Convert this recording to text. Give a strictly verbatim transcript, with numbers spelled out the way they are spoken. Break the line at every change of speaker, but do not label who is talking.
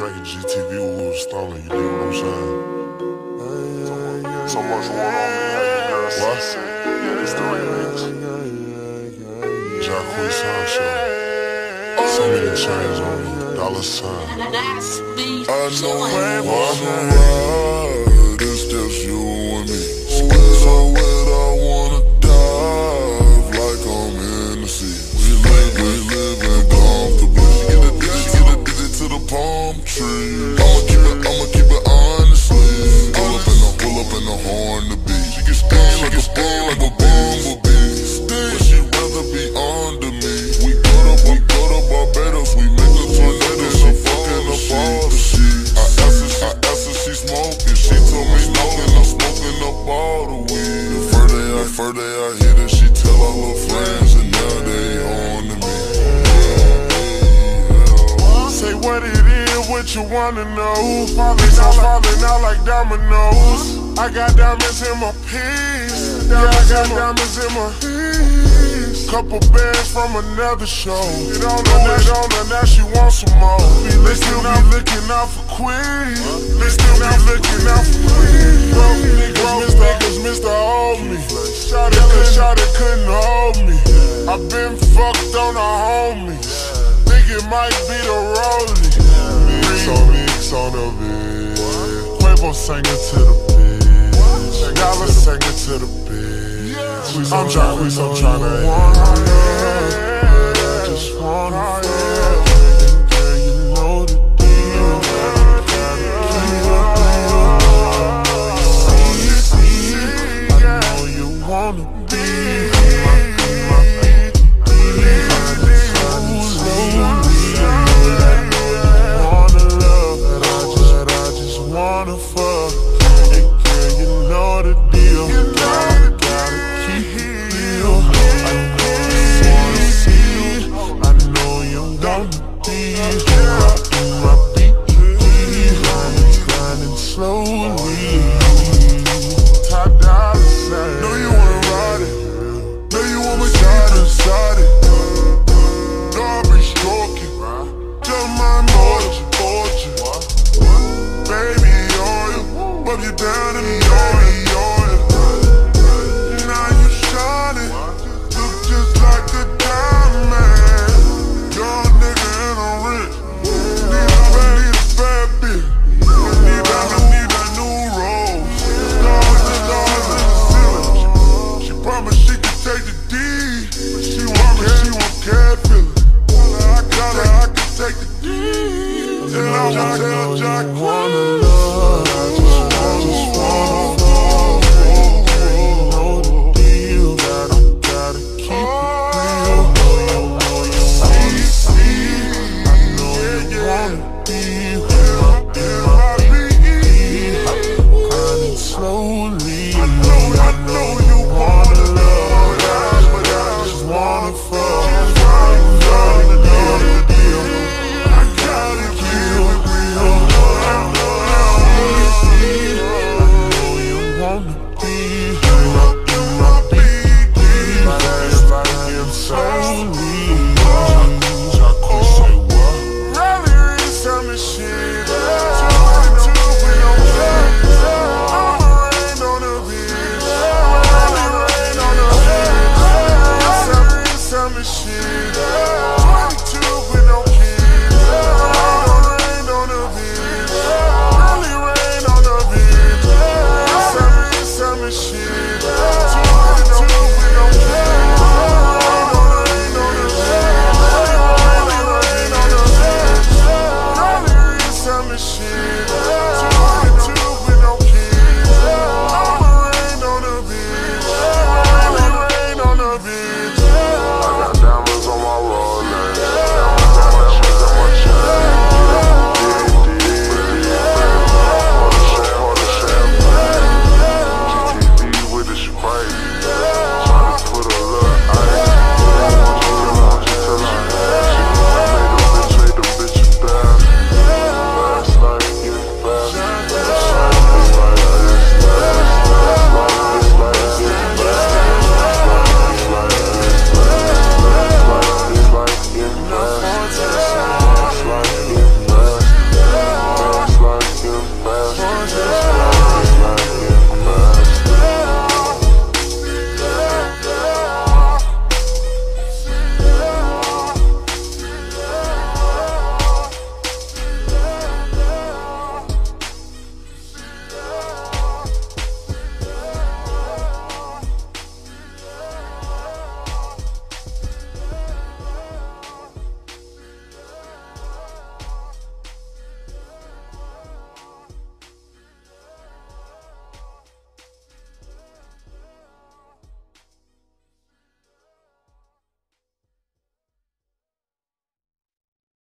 back in G T V when we was stolen, you know what I'm saying? So much going on in here. What? It's the remix. Jacquees Sound Show. So many chains on me, dollar sign. I know when I'm ride, it's just you and me. So wet, I wanna dive like I'm in the sea. We live, we living comfortably. She get addicted, she get addicted to the palm tree. I'ma keep it, I'ma keep it honestly. Pull up in the, pull up in the horn to beat. She get sting like a sting like a bumblebee. But she'd rather be under me. We go to, we go to Barbados, we make a tornado. She fucking up all the shit. I asked her, I asked her she smoking. She told me no, and I'm smoking up all the weed. The further I, further I hit it, she tell all her friends, and now they on to me. Say what it is, what you wanna know. Falling out, falling out like dominoes. I got diamonds in my piece. Yeah, I got diamonds in my piece. Couple bands from another show. It on her, it on her, now she wants some more. They still be looking out for Queen. They still be looking out for Queen. Broke niggas, niggas, Mister Hold Me. Shot it, cause shot it couldn't hold me. I been fucked on a homie. Think it might be the rollie. Mix on mix on the beat. Quavo sang it to the bitch. Dollar sang it to the bitch. I'm Jacquees, I'm tryna hit.